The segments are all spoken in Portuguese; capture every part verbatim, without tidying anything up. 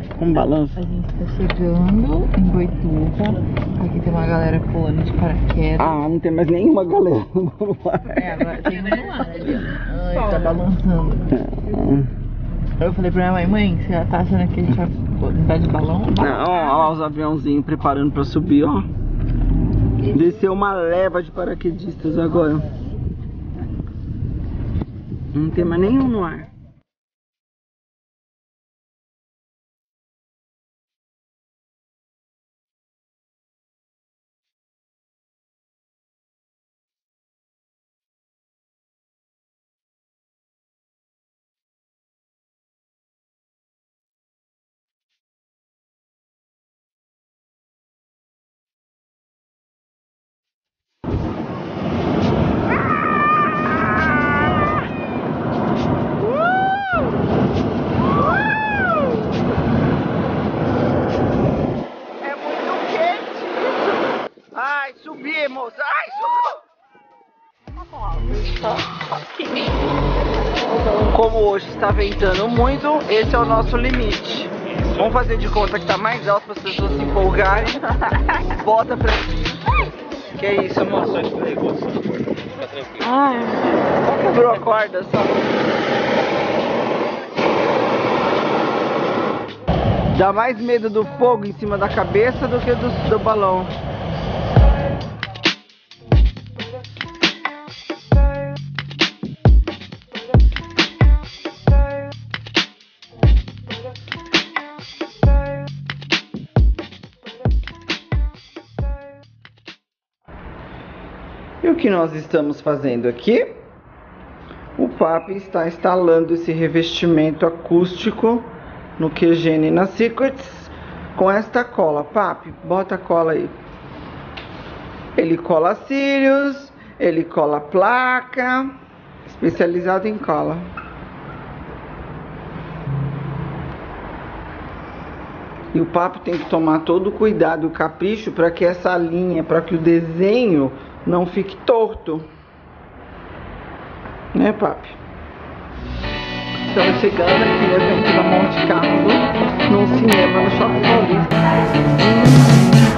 Com balanço. A gente tá chegando em Boituva. Aqui tem uma galera pulando de paraquedas. Ah, não tem mais nenhuma galera no ar. É, agora tem uma no ar ali, ó. Ai, tá balançando. Eu falei pra minha mãe, mãe, você já tá achando que a gente vai andar de balão? Não, ó, ó os aviãozinhos preparando pra subir, ó. Desceu uma leva de paraquedistas agora. Não tem mais nenhum no ar. Ai, subimos! Ai, subiu! Como hoje está ventando muito, esse é o nosso limite. Vamos fazer de conta que tá mais alto para as pessoas se empolgarem. Bota pra... Que é isso, moço? Ai, só quebrou a corda, só. Dá mais medo do fogo em cima da cabeça do que do, do balão. E o que nós estamos fazendo aqui? O Papi está instalando esse revestimento acústico no Q G N na Secrets com esta cola. Papi, bota a cola aí. Ele cola cílios, ele cola placa, especializado em cola. E o Papi tem que tomar todo o cuidado e o capricho para que essa linha, para que o desenho não fique torto. Né, Papi? Estamos chegando aqui no evento da Monte Carlo, num cinema no Shopping Paulista.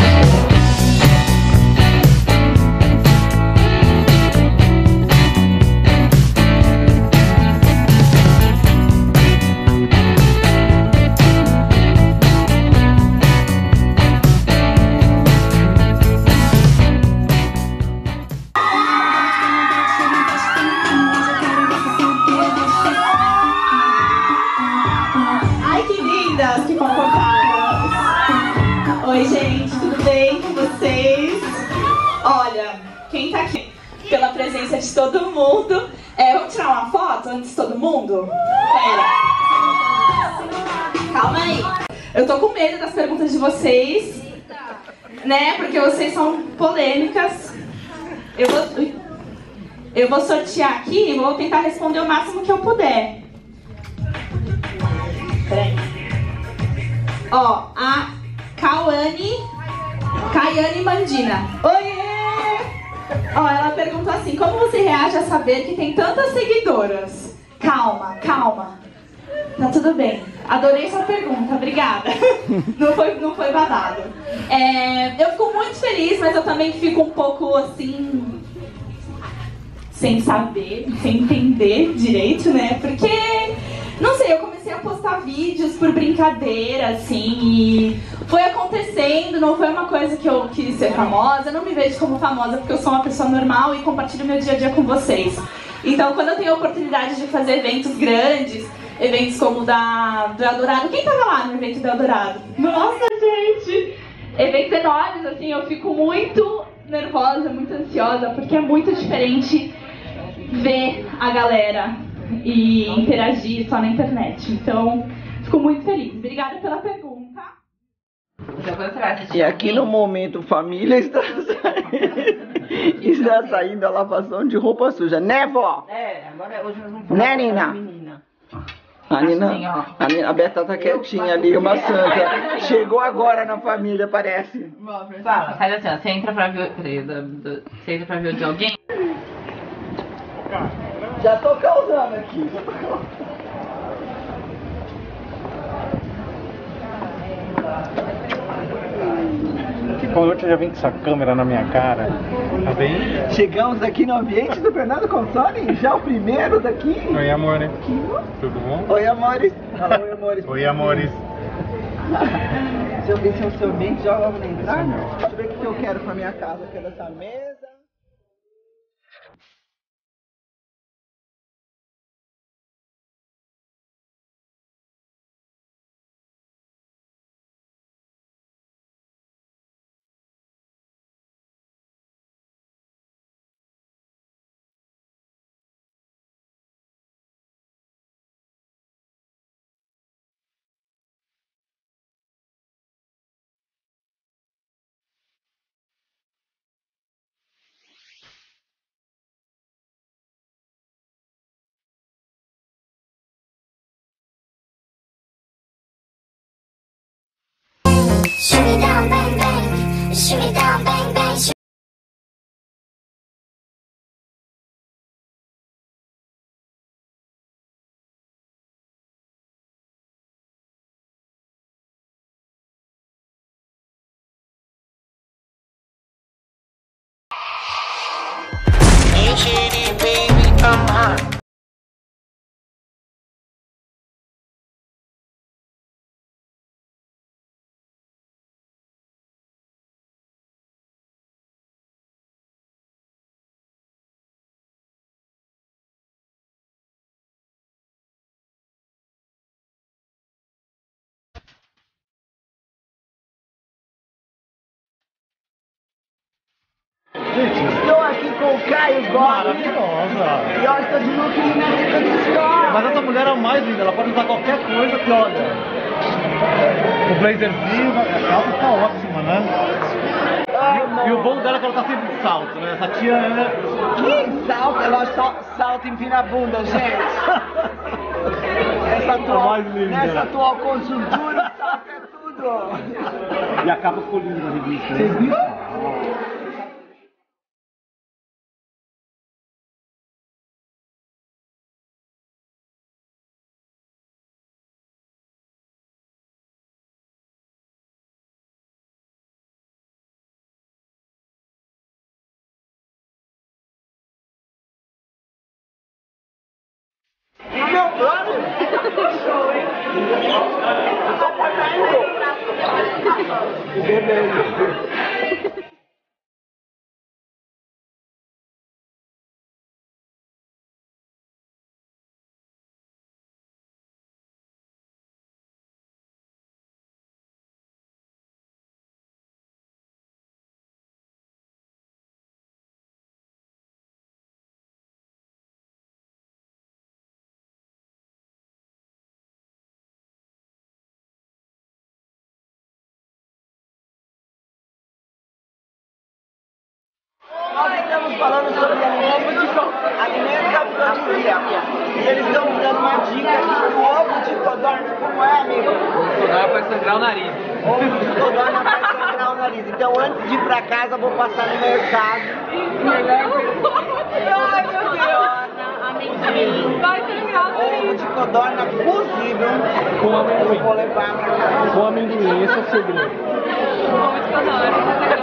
Oi gente, tudo bem com vocês? Olha, quem tá aqui pela presença de todo mundo, é, vamos tirar uma foto antes de todo mundo? Pera. Calma aí. Eu tô com medo das perguntas de vocês, né? Porque vocês são polêmicas. Eu vou, eu vou sortear aqui e vou tentar responder o máximo que eu puder. Peraí. Ó, a Cauane, Caiane Mandina. Oiê! Ó, ela perguntou assim, como você reage a saber que tem tantas seguidoras? Calma, calma. Tá tudo bem. Adorei sua pergunta, obrigada. Não foi, não foi babado. É, eu fico muito feliz, mas eu também fico um pouco assim... sem saber, sem entender direito, né? Porque... não sei, eu comecei a postar vídeos por brincadeira, assim, e foi acontecendo, não foi uma coisa que eu quis ser famosa, eu não me vejo como famosa porque eu sou uma pessoa normal e compartilho meu dia a dia com vocês. Então, quando eu tenho a oportunidade de fazer eventos grandes, eventos como o da, do Eldorado, quem tava lá no evento do Eldorado? Nossa, gente! Eventos enormes, assim, eu fico muito nervosa, muito ansiosa, porque é muito diferente ver a galera e interagir só na internet. Então, fico muito feliz. Obrigada pela pergunta. E aqui no momento família está saindo, está saindo a lavação de roupa suja, né, vó? É, agora hoje nós vamos falar né, Nina? da menina. A Nina, Assim, ó. a Nina, a Berta tá quietinha ali, uma santa. Chegou agora na família, parece. Fala, faz assim, ó, você entra pra ver, peraí, do- do- você entra pra ver o de alguém. Já tô causando aqui. Já tô causando. Como eu já vim com essa câmera na minha cara, tá bem? Chegamos aqui no ambiente do Fernando Consoli, já o primeiro daqui. Oi, amores. Tudo bom? Oi, amores. Fala, oi, amores. Oi, amores. Deixa eu ver se é o seu ambiente, já vamos entrar. Deixa eu ver o que eu quero pra minha casa. Eu quero essa mesa. Shoot me down, bang, bang. Shoot me down, bang, bang. Shoot baby, I'm hot. Estou aqui com o Caio Gomes. Maravilhosa. E eu estou de look Magical Store. Mas essa mulher é a mais linda, ela pode usar qualquer coisa que olha. O blazerzinho, a calça tá ótima, né? E, e o bom dela é que ela tá sempre de salto, né? Essa tia é... Que salto? Ela só salta e empina a bunda, gente. Essa atual, mais linda. Nessa atual conjuntura, salto é tudo. E a capa ficou linda na revista. Você viu? No meu plano? Show, hein? Tá caindo. Beleza. Nós estamos falando sobre alimentos, alimentos da produzia. E eles estão me dando uma dica aqui que o ovo de codorna, como é, amigo? O codorna vai sangrar o nariz. Ovo de codorna vai sangrar o nariz. Então, antes de ir pra casa, eu vou passar no mercado. Ai, meu Deus! Vai sangrar o Ovo nariz. de codorna cozível. Com amendoim. Eu vou levar pra casa. Com amendoim, esse é o segredo. Vamos de codorna.